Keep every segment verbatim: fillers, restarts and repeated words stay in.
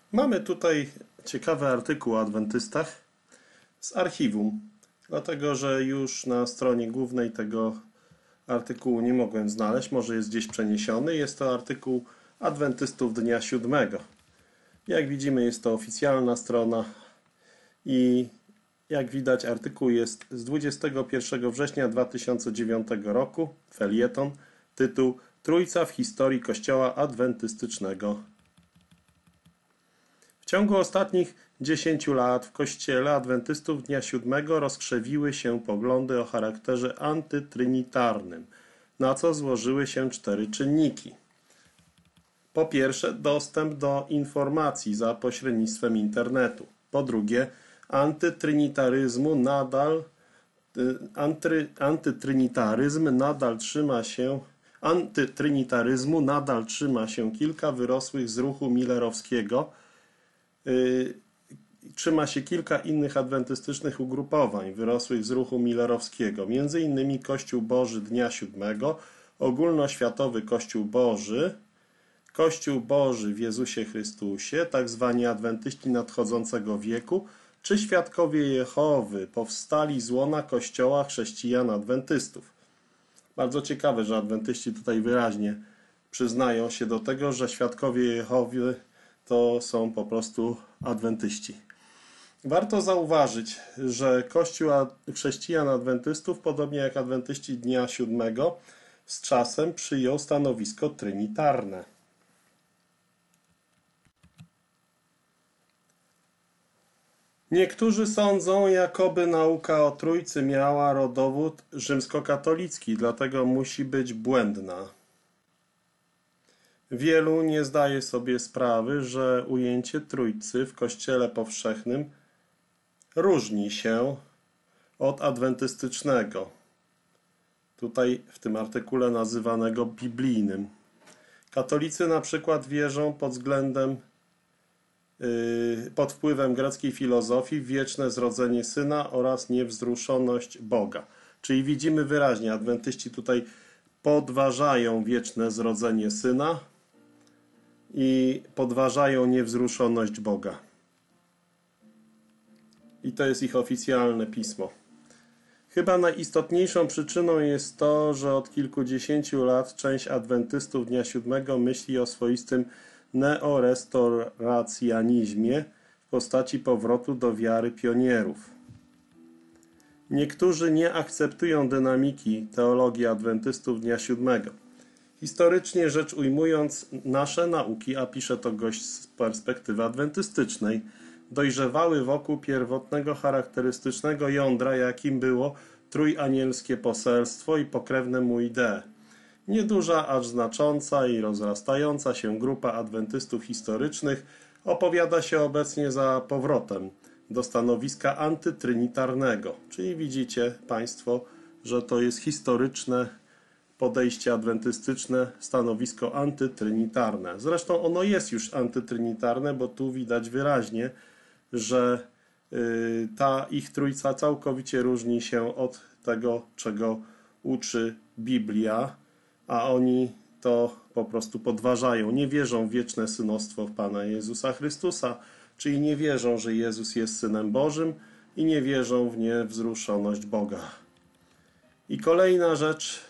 Mamy tutaj ciekawy artykuł o adwentystach z archiwum, dlatego że już na stronie głównej tego artykułu nie mogłem znaleźć, może jest gdzieś przeniesiony. Jest to artykuł adwentystów dnia siódmego. Jak widzimy, jest to oficjalna strona i jak widać, artykuł jest z dwudziestego pierwszego września dwa tysiące dziewiątego roku, felieton, tytuł Trójca w historii Kościoła adwentystycznego. W ciągu ostatnich dziesięciu lat w Kościele adwentystów dnia siódmego rozkrzewiły się poglądy o charakterze antytrinitarnym, na co złożyły się cztery czynniki. Po pierwsze, dostęp do informacji za pośrednictwem internetu. Po drugie, antytrinitaryzmu nadal anty, antytrinitaryzm nadal trzyma się antytrinitaryzmu nadal trzyma się kilka wyrosłych z ruchu millerowskiego. Yy, trzyma się kilka innych adwentystycznych ugrupowań wyrosłych z ruchu millerowskiego, między innymi Kościół Boży Dnia Siódmego, Ogólnoświatowy Kościół Boży, Kościół Boży w Jezusie Chrystusie, tak zwani adwentyści nadchodzącego wieku, czy Świadkowie Jehowy, powstali z łona Kościoła chrześcijan adwentystów. Bardzo ciekawe, że adwentyści tutaj wyraźnie przyznają się do tego, że Świadkowie Jehowy to są po prostu adwentyści. Warto zauważyć, że Kościół chrześcijan adwentystów, podobnie jak adwentyści dnia siódmego, z czasem przyjął stanowisko trinitarne. Niektórzy sądzą, jakoby nauka o Trójcy miała rodowód rzymskokatolicki, dlatego musi być błędna. Wielu nie zdaje sobie sprawy, że ujęcie Trójcy w Kościele powszechnym różni się od adwentystycznego, tutaj w tym artykule nazywanego biblijnym. Katolicy na przykład wierzą pod względem pod wpływem greckiej filozofii w wieczne zrodzenie Syna oraz niewzruszoność Boga. Czyli widzimy wyraźnie, adwentyści tutaj podważają wieczne zrodzenie Syna i podważają niewzruszoność Boga. I to jest ich oficjalne pismo. Chyba najistotniejszą przyczyną jest to, że od kilkudziesięciu lat część adwentystów dnia siódmego myśli o swoistym neorestauracjanizmie w postaci powrotu do wiary pionierów. Niektórzy nie akceptują dynamiki teologii adwentystów dnia siódmego. Historycznie rzecz ujmując, nasze nauki, a pisze to gość z perspektywy adwentystycznej, dojrzewały wokół pierwotnego charakterystycznego jądra, jakim było trójanielskie poselstwo i pokrewne mu idee. Nieduża, acz znacząca i rozrastająca się grupa adwentystów historycznych opowiada się obecnie za powrotem do stanowiska antytrinitarnego. Czyli widzicie Państwo, że to jest historyczne podejście adwentystyczne, stanowisko antytrinitarne. Zresztą ono jest już antytrinitarne, bo tu widać wyraźnie, że yy, ta ich trójca całkowicie różni się od tego, czego uczy Biblia, a oni to po prostu podważają. Nie wierzą w wieczne synostwo w Pana Jezusa Chrystusa, czyli nie wierzą, że Jezus jest Synem Bożym i nie wierzą w niewzruszoność Boga. I kolejna rzecz.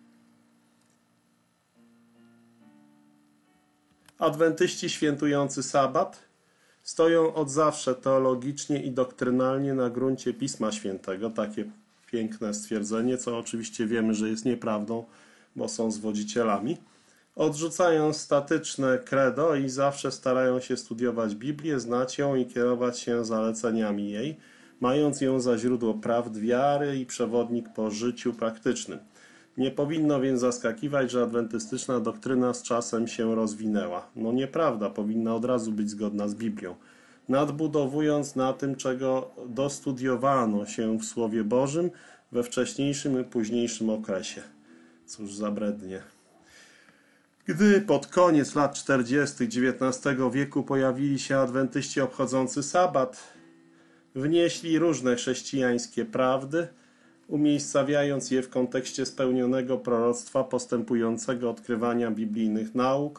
Adwentyści świętujący sabat stoją od zawsze teologicznie i doktrynalnie na gruncie Pisma Świętego. Takie piękne stwierdzenie, co oczywiście wiemy, że jest nieprawdą, bo są zwodzicielami. Odrzucają statyczne credo i zawsze starają się studiować Biblię, znać ją i kierować się zaleceniami jej, mając ją za źródło prawd wiary i przewodnik po życiu praktycznym. Nie powinno więc zaskakiwać, że adwentystyczna doktryna z czasem się rozwinęła. No nieprawda, powinna od razu być zgodna z Biblią. Nadbudowując na tym, czego dostudiowano się w Słowie Bożym we wcześniejszym i późniejszym okresie. Cóż za brednie. Gdy pod koniec lat czterdziestych dziewiętnastego wieku pojawili się adwentyści obchodzący sabat, wnieśli różne chrześcijańskie prawdy, umiejscawiając je w kontekście spełnionego proroctwa postępującego odkrywania biblijnych nauk,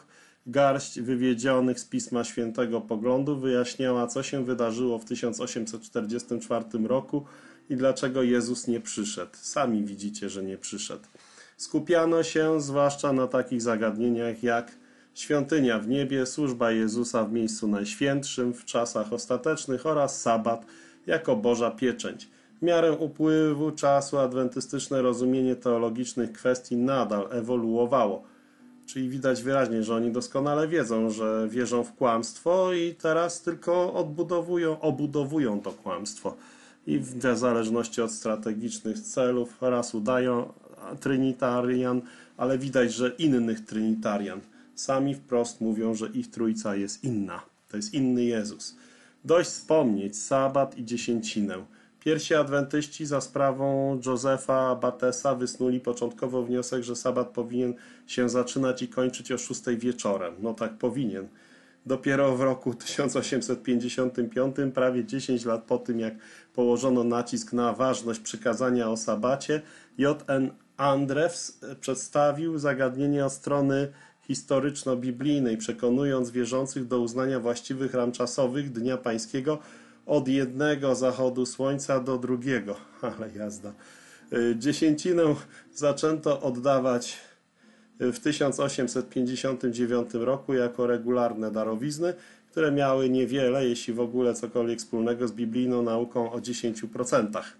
Garść wywiedzionych z Pisma Świętego poglądów wyjaśniała, co się wydarzyło w tysiąc osiemset czterdziestym czwartym roku i dlaczego Jezus nie przyszedł. Sami widzicie, że nie przyszedł. Skupiano się zwłaszcza na takich zagadnieniach jak świątynia w niebie, służba Jezusa w miejscu najświętszym w czasach ostatecznych oraz sabat jako Boża pieczęć. W miarę upływu czasu adwentystyczne rozumienie teologicznych kwestii nadal ewoluowało. Czyli widać wyraźnie, że oni doskonale wiedzą, że wierzą w kłamstwo i teraz tylko odbudowują, obudowują to kłamstwo. I w zależności od strategicznych celów raz udają Trinitarian, ale widać, że innych Trinitarian. Sami wprost mówią, że ich trójca jest inna. To jest inny Jezus. Dość wspomnieć sabat i dziesięcinę. Pierwsi adwentyści za sprawą Józefa Batesa wysnuli początkowo wniosek, że sabat powinien się zaczynać i kończyć o szóstej wieczorem. No tak powinien. Dopiero w roku tysiąc osiemset pięćdziesiątym piątym, prawie dziesięć lat po tym, jak położono nacisk na ważność przykazania o sabacie, J N Andrews przedstawił zagadnienie od strony historyczno-biblijnej, przekonując wierzących do uznania właściwych ram czasowych Dnia Pańskiego od jednego zachodu słońca do drugiego. Ale jazda. Dziesięcinę zaczęto oddawać w tysiąc osiemset pięćdziesiątym dziewiątym roku jako regularne darowizny, które miały niewiele, jeśli w ogóle cokolwiek wspólnego z biblijną nauką o dziesięciu procentach.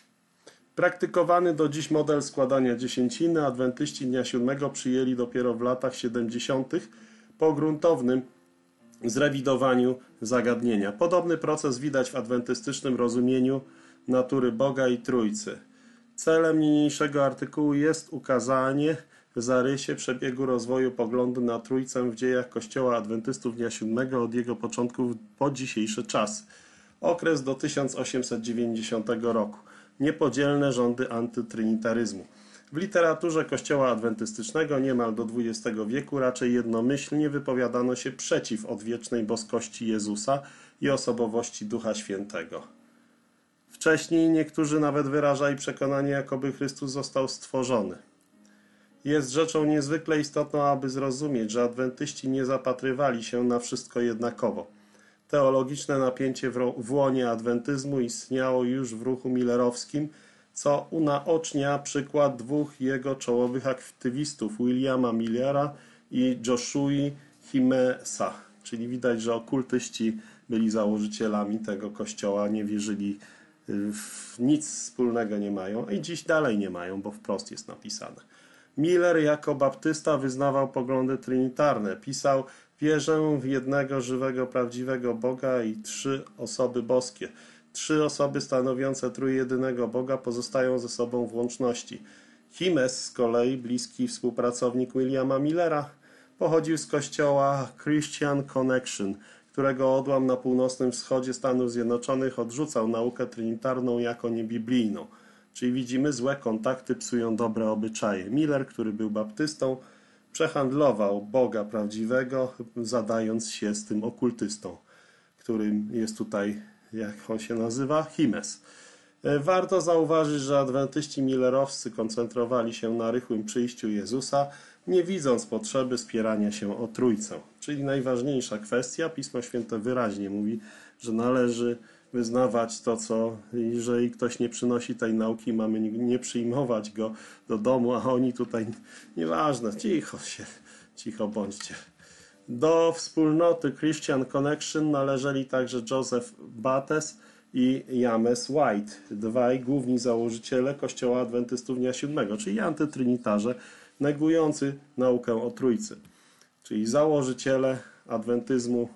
Praktykowany do dziś model składania dziesięciny adwentyści Dnia Siódmego przyjęli dopiero w latach siedemdziesiątych po gruntownym zrewidowaniu zagadnienia. Podobny proces widać w adwentystycznym rozumieniu natury Boga i Trójcy. Celem niniejszego artykułu jest ukazanie w zarysie przebiegu rozwoju poglądu na Trójcę w dziejach Kościoła Adwentystów Dnia Siódmego od jego początków po dzisiejszy czas. Okres do tysiąc osiemset dziewięćdziesiątego roku. Niepodzielne rządy antytrinitaryzmu. W literaturze Kościoła Adwentystycznego niemal do dwudziestego wieku raczej jednomyślnie wypowiadano się przeciw odwiecznej boskości Jezusa i osobowości Ducha Świętego. Wcześniej niektórzy nawet wyrażali przekonanie, jakoby Chrystus został stworzony. Jest rzeczą niezwykle istotną, aby zrozumieć, że adwentyści nie zapatrywali się na wszystko jednakowo. Teologiczne napięcie w łonie adwentyzmu istniało już w ruchu millerowskim, co unaocznia przykład dwóch jego czołowych aktywistów, Williama Millera i Joshua Himesa. Czyli widać, że okultyści byli założycielami tego kościoła, nie wierzyli w nic wspólnego, nie mają i dziś dalej nie mają, bo wprost jest napisane. Miller jako baptysta wyznawał poglądy trinitarne. Pisał: wierzę w jednego żywego, prawdziwego Boga i trzy osoby boskie. Trzy osoby stanowiące trójjedynego Boga pozostają ze sobą w łączności. Himes z kolei, bliski współpracownik Williama Millera, pochodził z kościoła Christian Connection, którego odłam na północnym wschodzie Stanów Zjednoczonych odrzucał naukę trinitarną jako niebiblijną. Czyli widzimy, złe kontakty psują dobre obyczaje. Miller, który był baptystą, przehandlował Boga prawdziwego, zadając się z tym okultystą, którym jest tutaj, jak on się nazywa, Himes. Warto zauważyć, że adwentyści millerowscy koncentrowali się na rychłym przyjściu Jezusa, nie widząc potrzeby spierania się o Trójcę. Czyli najważniejsza kwestia, Pismo Święte wyraźnie mówi, że należy wyznawać to, co, jeżeli ktoś nie przynosi tej nauki, mamy nie przyjmować go do domu, a oni tutaj, nieważne, cicho się, cicho bądźcie. Do wspólnoty Christian Connection należeli także Joseph Bates i James White, dwaj główni założyciele Kościoła Adwentystów Dnia Siódmego, czyli antytrinitarze negujący naukę o Trójcy. Czyli założyciele adwentyzmu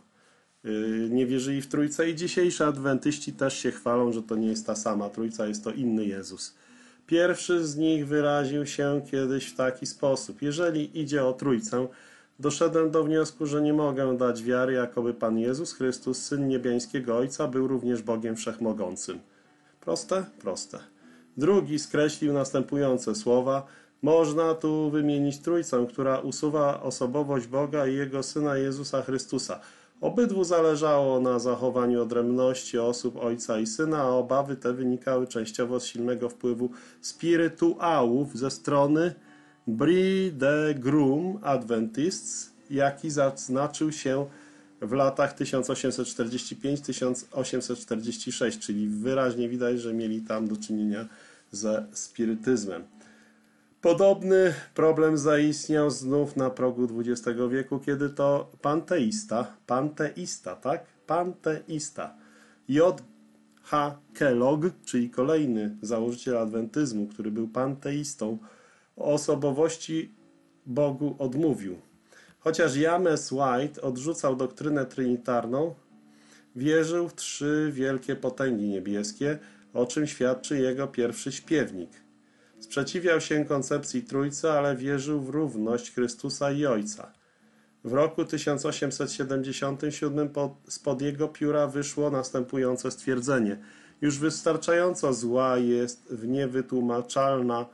nie wierzyli w Trójcę i dzisiejsi adwentyści też się chwalą, że to nie jest ta sama Trójca, jest to inny Jezus. Pierwszy z nich wyraził się kiedyś w taki sposób: jeżeli idzie o Trójcę, doszedłem do wniosku, że nie mogę dać wiary, jakoby Pan Jezus Chrystus, Syn Niebiańskiego Ojca, był również Bogiem Wszechmogącym. Proste? Proste. Drugi skreślił następujące słowa: można tu wymienić Trójcę, która usuwa osobowość Boga i Jego Syna Jezusa Chrystusa. Obydwu zależało na zachowaniu odrębności osób Ojca i Syna, a obawy te wynikały częściowo z silnego wpływu spirytuałów ze strony Bridegroom Adventists, jaki zaznaczył się w latach tysiąc osiemset czterdzieści pięć do tysiąc osiemset czterdzieści sześć, czyli wyraźnie widać, że mieli tam do czynienia ze spirytyzmem. Podobny problem zaistniał znów na progu dwudziestego wieku, kiedy to panteista, panteista, tak? Panteista J H Kellogg, czyli kolejny założyciel adwentyzmu, który był panteistą, o osobowości Bogu odmówił. Chociaż James White odrzucał doktrynę trinitarną, wierzył w trzy wielkie potęgi niebieskie, o czym świadczy jego pierwszy śpiewnik. Sprzeciwiał się koncepcji Trójcy, ale wierzył w równość Chrystusa i Ojca. W roku tysiąc osiemset siedemdziesiątym siódmym spod jego pióra wyszło następujące stwierdzenie. Już wystarczająco zła jest w niewytłumaczalna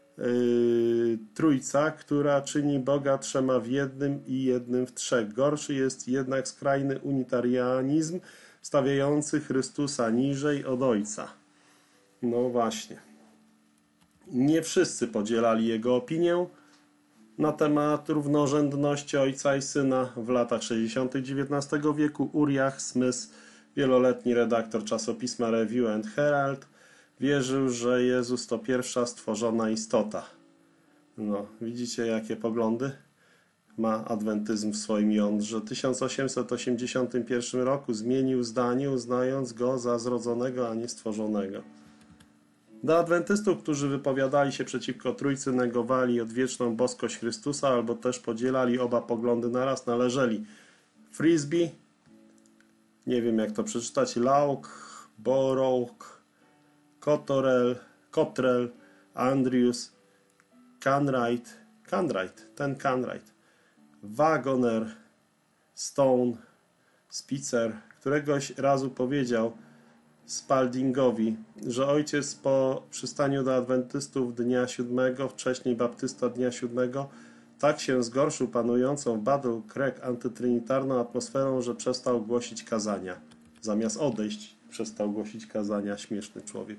yy, Trójca, która czyni Boga trzema w jednym i jednym w trzech. Gorszy jest jednak skrajny unitarianizm, stawiający Chrystusa niżej od Ojca. No właśnie. Nie wszyscy podzielali jego opinię na temat równorzędności Ojca i Syna. W latach sześćdziesiątych dziewiętnastego wieku Uriah Smith, wieloletni redaktor czasopisma Review and Herald, wierzył, że Jezus to pierwsza stworzona istota. No, widzicie, jakie poglądy ma adwentyzm w swoim jądrze. W tysiąc osiemset osiemdziesiątym pierwszym roku zmienił zdanie, uznając go za zrodzonego, a nie stworzonego. Do adwentystów, którzy wypowiadali się przeciwko Trójcy, negowali odwieczną boskość Chrystusa albo też podzielali oba poglądy naraz, należeli Frisbee, nie wiem jak to przeczytać, Lauk, Borough, Cottrell, Cottrell, Andrews, Canright, Canright, ten Canright, Wagoner, Stone, Spitzer, któregoś razu powiedział Spaldingowi, że ojciec po przystaniu do adwentystów dnia siódmego, wcześniej baptysta dnia siódmego, tak się zgorszył panującą w Battle Creek antytrinitarną atmosferą, że przestał głosić kazania. Zamiast odejść, przestał głosić kazania. Śmieszny człowiek.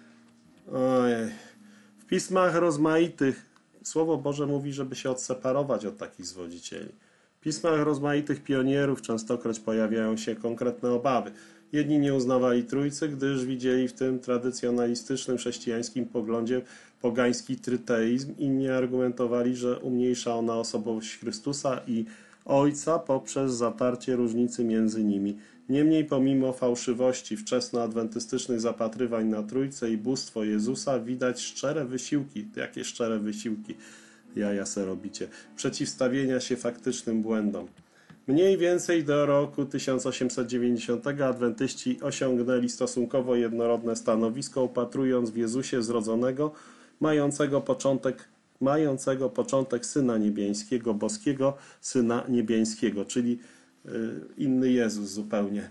Ojej. W pismach rozmaitych Słowo Boże mówi, żeby się odseparować od takich zwodzicieli. W pismach rozmaitych pionierów częstokroć pojawiają się konkretne obawy. Jedni nie uznawali Trójcy, gdyż widzieli w tym tradycjonalistycznym chrześcijańskim poglądzie pogański tryteizm. Inni argumentowali, że umniejsza ona osobowość Chrystusa i Ojca poprzez zatarcie różnicy między nimi. Niemniej pomimo fałszywości wczesnoadwentystycznych zapatrywań na Trójcę i bóstwo Jezusa widać szczere wysiłki, jakie szczere wysiłki, jaja se robicie, przeciwstawienia się faktycznym błędom. Mniej więcej do roku tysiąc osiemset dziewięćdziesiątego adwentyści osiągnęli stosunkowo jednorodne stanowisko, upatrując w Jezusie zrodzonego, mającego początek, mającego początek Syna Niebiańskiego, boskiego Syna Niebiańskiego, czyli y, inny Jezus zupełnie.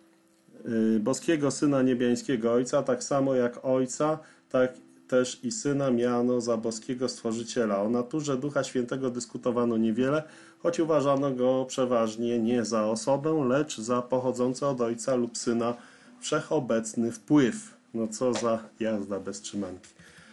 Y, boskiego Syna Niebiańskiego Ojca, tak samo jak Ojca, tak też i Syna miano za boskiego Stworzyciela. O naturze Ducha Świętego dyskutowano niewiele, choć uważano go przeważnie nie za osobę, lecz za pochodzący od Ojca lub Syna wszechobecny wpływ. No co za jazda bez trzymanki.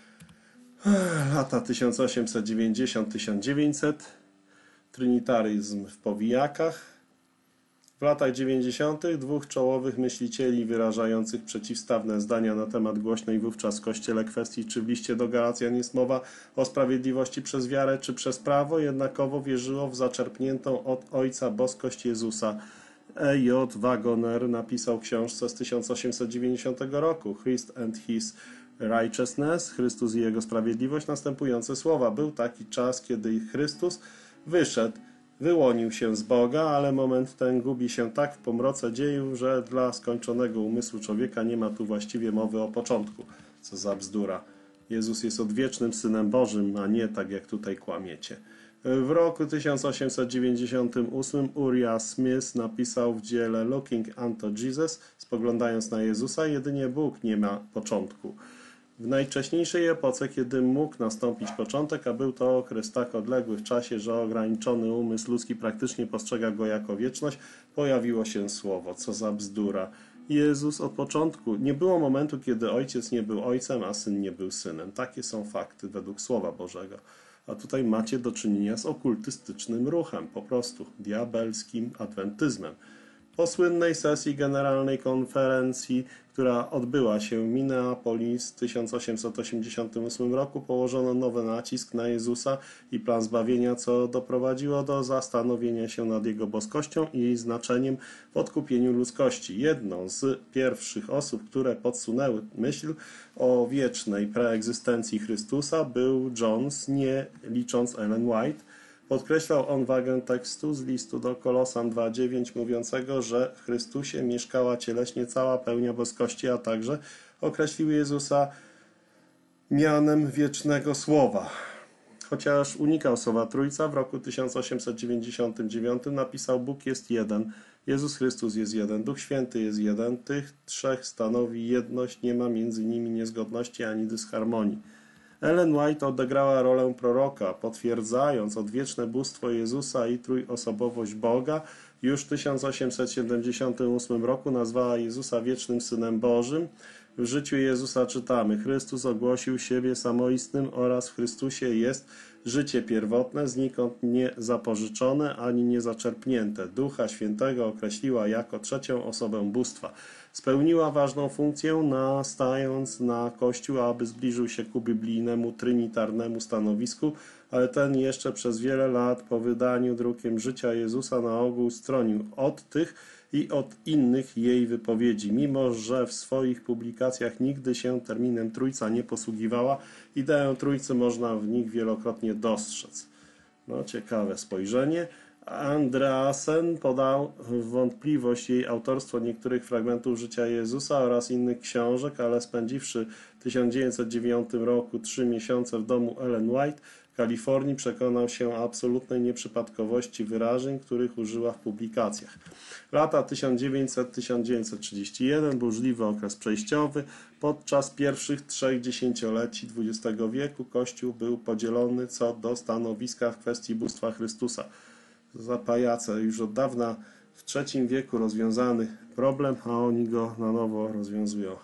Lata tysiąc osiemset dziewięćdziesiąty do tysiąc dziewięćsetego. Trinitaryzm w powijakach. W latach dziewięćdziesiątych dwóch czołowych myślicieli wyrażających przeciwstawne zdania na temat głośnej wówczas w Kościele kwestii, czy w liście do Galacjan jest mowa o sprawiedliwości przez wiarę, czy przez prawo, jednakowo wierzyło w zaczerpniętą od Ojca boskość Jezusa. E J Wagoner napisał w książce z tysiąc osiemset dziewięćdziesiątego roku Christ and His Righteousness, Chrystus i Jego Sprawiedliwość, następujące słowa. Był taki czas, kiedy Chrystus wyszedł, wyłonił się z Boga, ale moment ten gubi się tak w pomroce dziejów, że dla skończonego umysłu człowieka nie ma tu właściwie mowy o początku. Co za bzdura. Jezus jest odwiecznym Synem Bożym, a nie tak jak tutaj kłamiecie. W roku tysiąc osiemset dziewięćdziesiątym ósmym Uriah Smith napisał w dziele Looking unto Jesus, spoglądając na Jezusa, jedynie Bóg nie ma początku. W najwcześniejszej epoce, kiedy mógł nastąpić początek, a był to okres tak odległy w czasie, że ograniczony umysł ludzki praktycznie postrzega go jako wieczność, pojawiło się słowo. Co za bzdura. Jezus od początku. Nie było momentu, kiedy Ojciec nie był Ojcem, a Syn nie był Synem. Takie są fakty według Słowa Bożego. A tutaj macie do czynienia z okultystycznym ruchem, po prostu diabelskim adwentyzmem. Po słynnej sesji Generalnej Konferencji, która odbyła się w Minneapolis w tysiąc osiemset osiemdziesiątym ósmym roku, położono nowy nacisk na Jezusa i plan zbawienia, co doprowadziło do zastanowienia się nad Jego boskością i jej znaczeniem w odkupieniu ludzkości. Jedną z pierwszych osób, które podsunęły myśl o wiecznej preegzystencji Chrystusa, był Jones, nie licząc Ellen White. Podkreślał on wagę tekstu z listu do Kolosan dwa dziewięć mówiącego, że w Chrystusie mieszkała cieleśnie cała pełnia boskości, a także określił Jezusa mianem wiecznego Słowa. Chociaż unikał słowa Trójca, w roku tysiąc osiemset dziewięćdziesiątym dziewiątym napisał: Bóg jest jeden, Jezus Chrystus jest jeden, Duch Święty jest jeden, tych trzech stanowi jedność, nie ma między nimi niezgodności ani dysharmonii. Ellen White odegrała rolę proroka, potwierdzając odwieczne bóstwo Jezusa i trójosobowość Boga. Już w tysiąc osiemset siedemdziesiątym ósmym roku nazwała Jezusa wiecznym Synem Bożym. W życiu Jezusa czytamy: Chrystus ogłosił siebie samoistnym oraz w Chrystusie jest życie pierwotne, znikąd nie zapożyczone ani nie zaczerpnięte. Ducha Świętego określiła jako trzecią osobę bóstwa. Spełniła ważną funkcję, nastając na Kościół, aby zbliżył się ku biblijnemu, trinitarnemu stanowisku, ale ten jeszcze przez wiele lat po wydaniu drukiem życia Jezusa na ogół stronił od tych i od innych jej wypowiedzi, mimo że w swoich publikacjach nigdy się terminem Trójca nie posługiwała. Ideę Trójcy można w nich wielokrotnie dostrzec. No, ciekawe spojrzenie. Andreasen podał w wątpliwość jej autorstwo niektórych fragmentów życia Jezusa oraz innych książek, ale spędziwszy w tysiąc dziewięćset dziewiątym roku trzy miesiące w domu Ellen White w Kalifornii, przekonał się o absolutnej nieprzypadkowości wyrażeń, których użyła w publikacjach. Lata tysiąc dziewięćset do tysiąc dziewięćset trzydziestego pierwszego, burzliwy okres przejściowy. Podczas pierwszych trzech dziesięcioleci dwudziestego wieku Kościół był podzielony co do stanowiska w kwestii bóstwa Chrystusa. Za pajace, już od dawna w trzecim wieku rozwiązany problem, a oni go na nowo rozwiązują.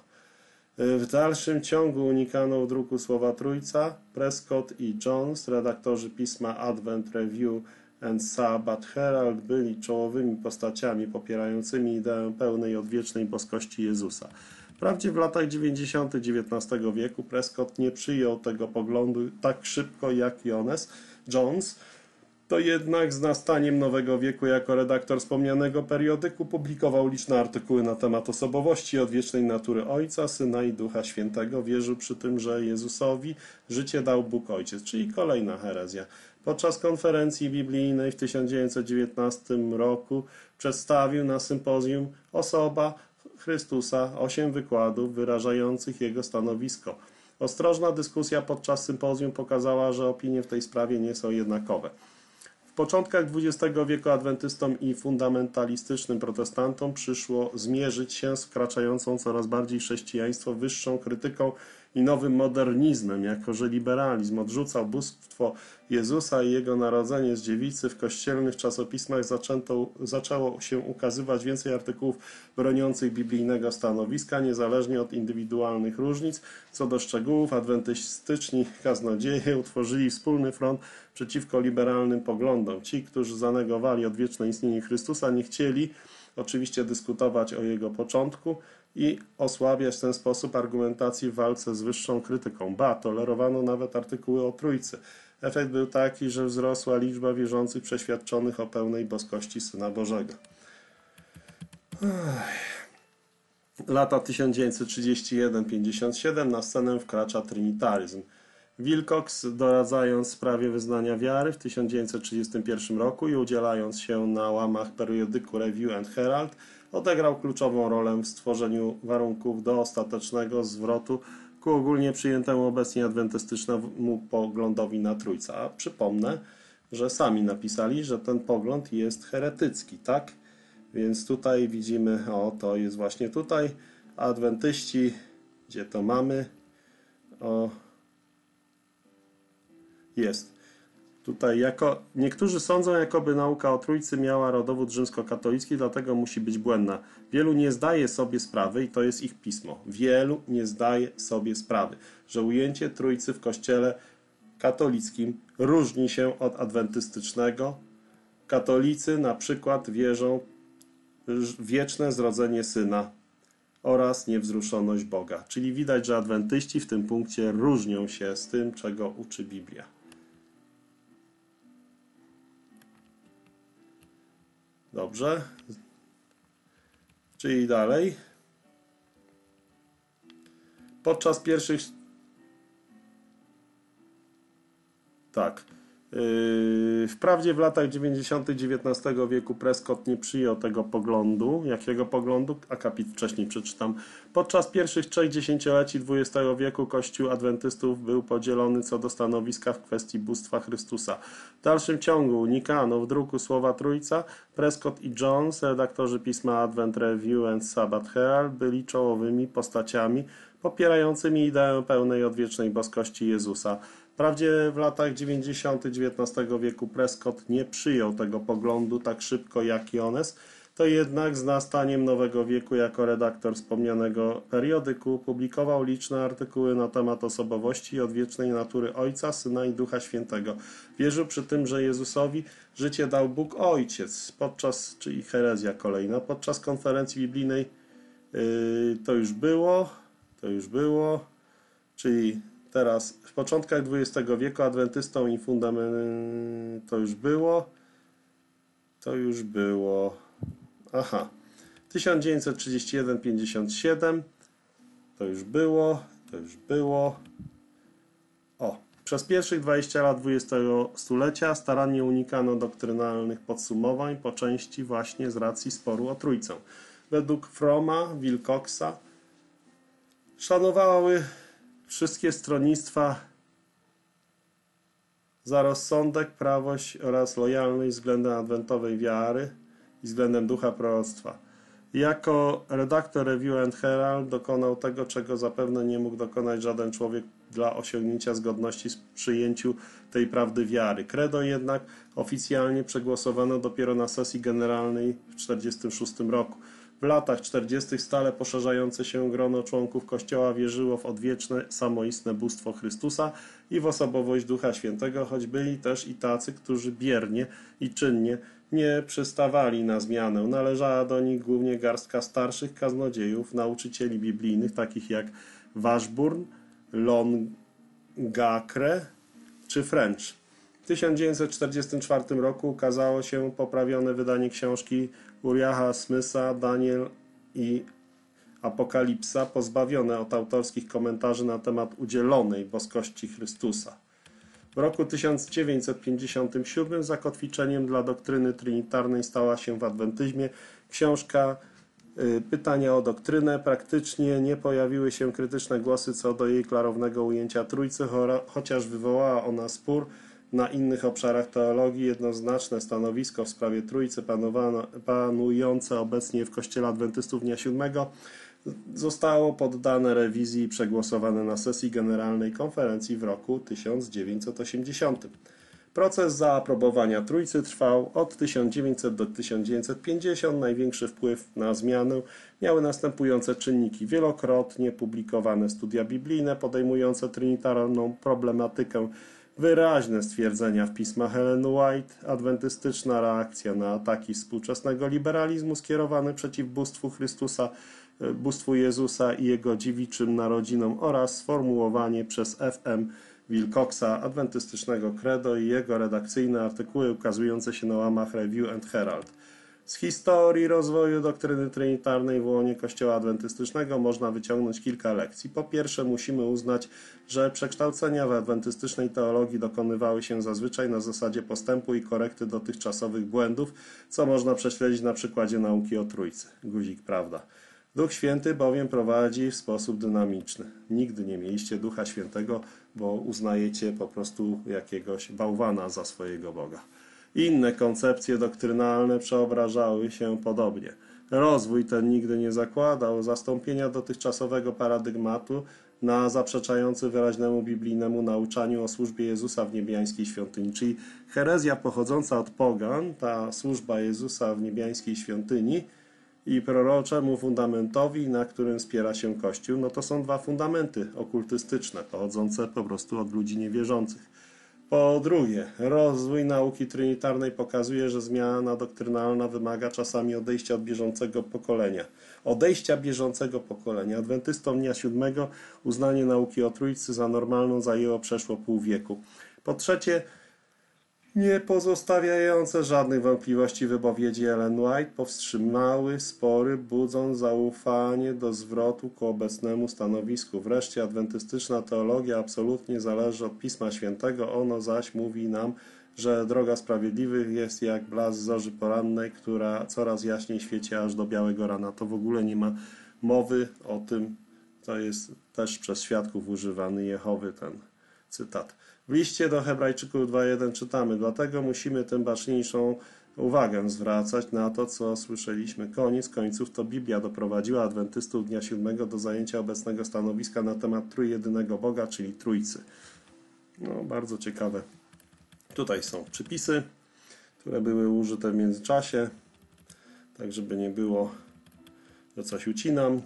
W dalszym ciągu unikano w druku słowa Trójca. Prescott i Jones, redaktorzy pisma Advent Review and Sabbath Herald, byli czołowymi postaciami popierającymi ideę pełnej odwiecznej boskości Jezusa. Wprawdzie w latach dziewięćdziesiątych dziewiętnastego wieku Prescott nie przyjął tego poglądu tak szybko jak Jones, Jones, to jednak z nastaniem nowego wieku jako redaktor wspomnianego periodyku publikował liczne artykuły na temat osobowości i odwiecznej natury Ojca, Syna i Ducha Świętego. Wierzył przy tym, że Jezusowi życie dał Bóg Ojciec, czyli kolejna herezja. Podczas konferencji biblijnej w tysiąc dziewięćset dziewiętnastym roku przedstawił na sympozjum Osoba Chrystusa osiem wykładów wyrażających jego stanowisko. Ostrożna dyskusja podczas sympozjum pokazała, że opinie w tej sprawie nie są jednakowe. W początkach dwudziestego wieku adwentystom i fundamentalistycznym protestantom przyszło zmierzyć się z wkraczającą coraz bardziej chrześcijaństwo wyższą krytyką i nowym modernizmem, jako że liberalizm odrzucał bóstwo Jezusa i Jego narodzenie z dziewicy. W kościelnych czasopismach zaczęto, zaczęło się ukazywać więcej artykułów broniących biblijnego stanowiska, niezależnie od indywidualnych różnic. Co do szczegółów, adwentystyczni kaznodzieje utworzyli wspólny front przeciwko liberalnym poglądom. Ci, którzy zanegowali odwieczne istnienie Chrystusa, nie chcieli oczywiście dyskutować o Jego początku i osłabiać w ten sposób argumentację w walce z wyższą krytyką. Ba, tolerowano nawet artykuły o Trójcy. Efekt był taki, że wzrosła liczba wierzących przeświadczonych o pełnej boskości Syna Bożego. Lata tysiąc dziewięćset trzydziesty pierwszy do pięćdziesiątego siódmego na scenę wkracza trynitaryzm. Wilcox, doradzając w sprawie wyznania wiary w tysiąc dziewięćset trzydziestym pierwszym roku i udzielając się na łamach periodyku Review and Herald, odegrał kluczową rolę w stworzeniu warunków do ostatecznego zwrotu ku ogólnie przyjętemu obecnie adwentystycznemu poglądowi na Trójcę. A przypomnę, że sami napisali, że ten pogląd jest heretycki, tak? Więc tutaj widzimy, o, to jest właśnie tutaj, adwentyści, gdzie to mamy, o, jest. Tutaj jako, niektórzy sądzą, jakoby nauka o Trójcy miała rodowód rzymskokatolicki, dlatego musi być błędna. Wielu nie zdaje sobie sprawy, i to jest ich pismo, wielu nie zdaje sobie sprawy, że ujęcie Trójcy w Kościele katolickim różni się od adwentystycznego. Katolicy na przykład wierzą w wieczne zrodzenie Syna oraz niewzruszoność Boga. Czyli widać, że adwentyści w tym punkcie różnią się z tym, czego uczy Biblia. Dobrze. Czyli dalej. Podczas pierwszych... Tak. Wprawdzie w latach dziewięćdziesiątych dziewiętnastego wieku Prescott nie przyjął tego poglądu. Jakiego poglądu? Akapit wcześniej przeczytam. Podczas pierwszych trzech dziesięcioleci dwudziestego wieku Kościół adwentystów był podzielony co do stanowiska w kwestii bóstwa Chrystusa. W dalszym ciągu unikano w druku słowa Trójca. Prescott i Jones, redaktorzy pisma Advent Review and Sabbath Herald, byli czołowymi postaciami popierającymi ideę pełnej odwiecznej boskości Jezusa. Wprawdzie w latach dziewięćdziesiątych dziewiętnastego wieku Prescott nie przyjął tego poglądu tak szybko jak Jones, to jednak z nastaniem nowego wieku jako redaktor wspomnianego periodyku publikował liczne artykuły na temat osobowości i odwiecznej natury Ojca, Syna i Ducha Świętego. Wierzył przy tym, że Jezusowi życie dał Bóg Ojciec, podczas, czyli herezja kolejna, podczas konferencji biblijnej yy, to już było, to już było, czyli teraz w początkach dwudziestego wieku adwentystą i fundament to już było. To już było. Aha. tysiąc dziewięćset trzydzieści jeden pięćdziesiąt siedem. To już było. To już było. O. Przez pierwszych dwadzieścia lat dwudziestego stulecia starannie unikano doktrynalnych podsumowań, po części właśnie z racji sporu o Trójcę. Według Froma, Wilcoxa szanowały wszystkie stronnictwa za rozsądek, prawość oraz lojalność względem adwentowej wiary i względem ducha proroctwa. Jako redaktor Review and Herald dokonał tego, czego zapewne nie mógł dokonać żaden człowiek dla osiągnięcia zgodności z przyjęciu tej prawdy wiary. Credo jednak oficjalnie przegłosowano dopiero na sesji generalnej w tysiąc dziewięćset czterdziestym szóstym roku. W latach czterdziestych stale poszerzające się grono członków Kościoła wierzyło w odwieczne, samoistne bóstwo Chrystusa i w osobowość Ducha Świętego, choć byli też i tacy, którzy biernie i czynnie nie przystawali na zmianę. Należała do nich głównie garstka starszych kaznodziejów, nauczycieli biblijnych, takich jak Washburn, Longacre czy French. W tysiąc dziewięćset czterdziestym czwartym roku ukazało się poprawione wydanie książki Uriaha Smitha, Daniel i Apokalipsa, pozbawione od autorskich komentarzy na temat udzielonej boskości Chrystusa. W roku tysiąc dziewięćset pięćdziesiątym siódmym zakotwiczeniem dla doktryny trinitarnej stała się w adwentyzmie książka y, Pytania o doktrynę. Praktycznie nie pojawiły się krytyczne głosy co do jej klarownego ujęcia Trójcy, chociaż wywołała ona spór na innych obszarach teologii. Jednoznaczne stanowisko w sprawie Trójcy panujące obecnie w Kościele Adwentystów Dnia Siódmego zostało poddane rewizji i przegłosowane na sesji generalnej konferencji w roku tysiąc dziewięćset osiemdziesiątym. Proces zaaprobowania Trójcy trwał od tysiąc dziewięćset do tysiąc dziewięćset pięćdziesiątego. Największy wpływ na zmianę miały następujące czynniki. Wielokrotnie publikowane studia biblijne podejmujące trinitarną problematykę, wyraźne stwierdzenia w pismach Ellen White, adwentystyczna reakcja na ataki współczesnego liberalizmu skierowane przeciw bóstwu Chrystusa, bóstwu Jezusa i Jego dziewiczym narodzinom oraz sformułowanie przez F M Wilcoxa adwentystycznego credo i jego redakcyjne artykuły ukazujące się na łamach Review and Herald. Z historii rozwoju doktryny trinitarnej w łonie Kościoła Adwentystycznego można wyciągnąć kilka lekcji. Po pierwsze, musimy uznać, że przekształcenia w adwentystycznej teologii dokonywały się zazwyczaj na zasadzie postępu i korekty dotychczasowych błędów, co można prześledzić na przykładzie nauki o Trójcy. Guzik, prawda. Duch Święty bowiem prowadzi w sposób dynamiczny. Nigdy nie mieliście Ducha Świętego, bo uznajecie po prostu jakiegoś bałwana za swojego Boga. Inne koncepcje doktrynalne przeobrażały się podobnie. Rozwój ten nigdy nie zakładał zastąpienia dotychczasowego paradygmatu na zaprzeczający wyraźnemu biblijnemu nauczaniu o służbie Jezusa w niebiańskiej świątyni. Czyli herezja pochodząca od pogan, ta służba Jezusa w niebiańskiej świątyni i proroczemu fundamentowi, na którym wspiera się Kościół, no to są dwa fundamenty okultystyczne, pochodzące po prostu od ludzi niewierzących. Po drugie, rozwój nauki trinitarnej pokazuje, że zmiana doktrynalna wymaga czasami odejścia od bieżącego pokolenia. Odejścia bieżącego pokolenia. Adwentystom dnia siódmego uznanie nauki o Trójcy za normalną zajęło przeszło pół wieku. Po trzecie, nie pozostawiające żadnych wątpliwości wypowiedzi Ellen White powstrzymały spory, budząc zaufanie do zwrotu ku obecnemu stanowisku. Wreszcie adwentystyczna teologia absolutnie zależy od Pisma Świętego, ono zaś mówi nam, że droga sprawiedliwych jest jak blask zorzy porannej, która coraz jaśniej świeci aż do białego rana. To w ogóle nie ma mowy o tym, to jest też przez świadków używany Jehowy ten cytat. W liście do Hebrajczyków dwa jeden czytamy: dlatego musimy tym baczniejszą uwagę zwracać na to, co słyszeliśmy. Koniec końców to Biblia doprowadziła adwentystów dnia siódmego do zajęcia obecnego stanowiska na temat trójjedynego Boga, czyli Trójcy. No, bardzo ciekawe. Tutaj są przypisy, które były użyte w międzyczasie, tak żeby nie było, że coś ucinam.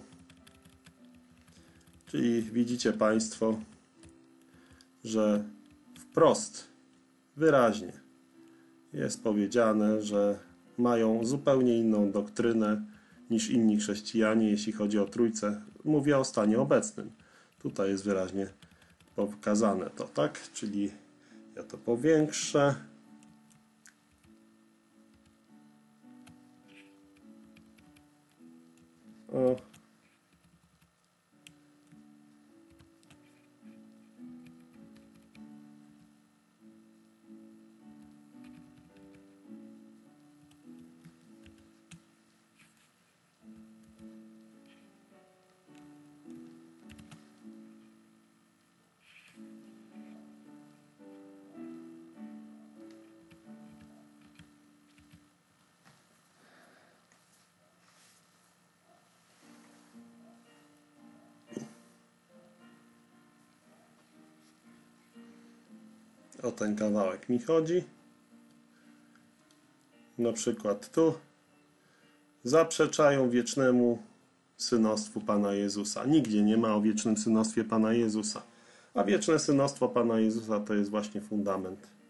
Czyli widzicie Państwo, że wprost, wyraźnie jest powiedziane, że mają zupełnie inną doktrynę niż inni chrześcijanie, jeśli chodzi o Trójcę. Mówię o stanie obecnym. Tutaj jest wyraźnie pokazane to, tak? Czyli ja to powiększę. O. O ten kawałek mi chodzi. Na przykład tu. Zaprzeczają wiecznemu synostwu Pana Jezusa. Nigdzie nie ma o wiecznym synostwie Pana Jezusa. A wieczne synostwo Pana Jezusa to jest właśnie fundament